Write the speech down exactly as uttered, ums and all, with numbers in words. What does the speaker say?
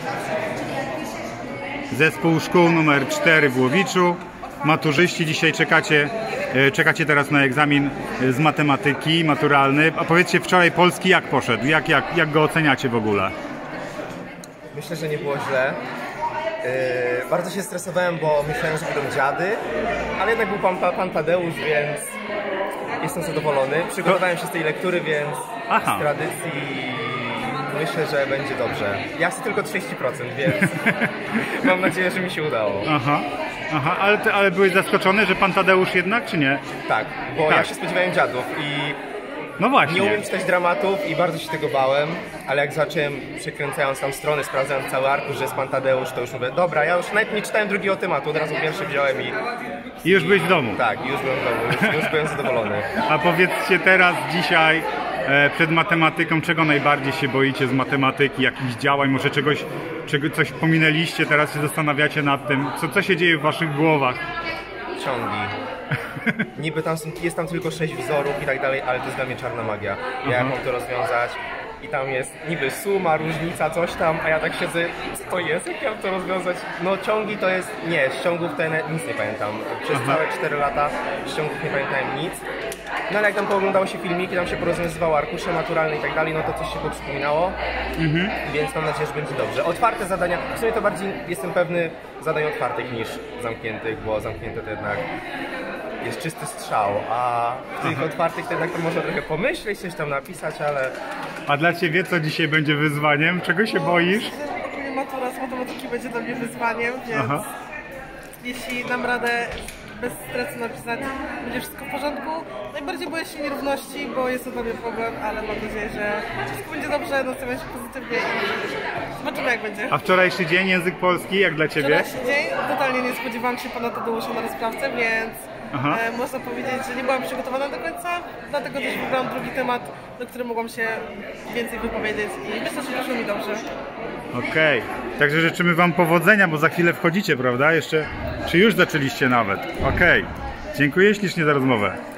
Zespół szkół numer cztery w Łowiczu. Maturzyści, dzisiaj czekacie, czekacie teraz na egzamin z matematyki maturalny. A powiedzcie, wczoraj polski jak poszedł? Jak, jak, jak go oceniacie w ogóle? Myślę, że nie było źle. Yy, bardzo się stresowałem, bo myślałem, że będą dziady, ale jednak był pan, pan Tadeusz, więc jestem zadowolony. Przygotowałem się z tej lektury, więc Aha. z tradycji myślę, że będzie dobrze. Ja chcę tylko trzydzieści procent, więc mam nadzieję, że mi się udało. Aha, Aha. Ale, ty, ale byłeś zaskoczony, że pan Tadeusz jednak, czy nie? Tak, bo tak. ja się spodziewałem dziadów i no właśnie. Nie umiem czytać dramatów i bardzo się tego bałem, ale jak zacząłem, przekręcając tam strony, sprawdzając cały arkusz, że jest pan Tadeusz, to już mówię, dobra, ja już nawet nie czytałem drugiego tematu, od razu pierwszy wziąłem i... I już byłeś w domu? Tak, już byłem w domu, już, już byłem zadowolony. A powiedzcie teraz, dzisiaj, e, przed matematyką, czego najbardziej się boicie z matematyki, jakichś działań, może czegoś, czego, coś pominęliście, teraz się zastanawiacie nad tym, co, co się dzieje w waszych głowach? Ciągi. Niby tam są, jest tam tylko sześć wzorów i tak dalej, ale to jest dla mnie czarna magia. Ja jak mam to rozwiązać i tam jest niby suma, różnica, coś tam, a ja tak siedzę, co to jest, jak ja mam to rozwiązać? No ciągi to jest, nie, z ciągów to ja nic nie pamiętam. Przez Aha. całe cztery lata z ciągów nie pamiętałem nic. No ale jak tam pooglądało się filmiki, tam się porozwiązywało arkusze maturalne i tak dalej, no to coś się przypominało, mhm. więc mam nadzieję, że będzie dobrze. Otwarte zadania, w sumie to bardziej jestem pewny zadań otwartych niż zamkniętych, bo zamknięte to jednak jest czysty strzał, a w tych Aha. otwartych to jednak to można trochę pomyśleć, coś tam napisać, ale... A dla Ciebie co dzisiaj będzie wyzwaniem? Czego się no, boisz? Ogólnie matura z matematyki będzie dla mnie wyzwaniem, więc Aha. jeśli dam radę bez stresu napisać, będzie wszystko w porządku. Najbardziej boję się nierówności, bo jest to dla mnie problem, ale mam nadzieję, że wszystko będzie dobrze, nastawiam się pozytywnie i zobaczymy jak będzie. A wczorajszy dzień, język polski, jak dla Ciebie? Wczorajszy dzień, totalnie nie spodziewałam się pana Tadeusza na rozprawce, więc e, można powiedzieć, że nie byłam przygotowana do końca, dlatego też wybrałam drugi temat, do którego mogłam się więcej wypowiedzieć i myślę, że poszło mi dobrze. Okej, okay. Także życzymy Wam powodzenia, bo za chwilę wchodzicie, prawda? Jeszcze, czy już zaczęliście nawet? Okej, okay. Dziękuję ślicznie za rozmowę.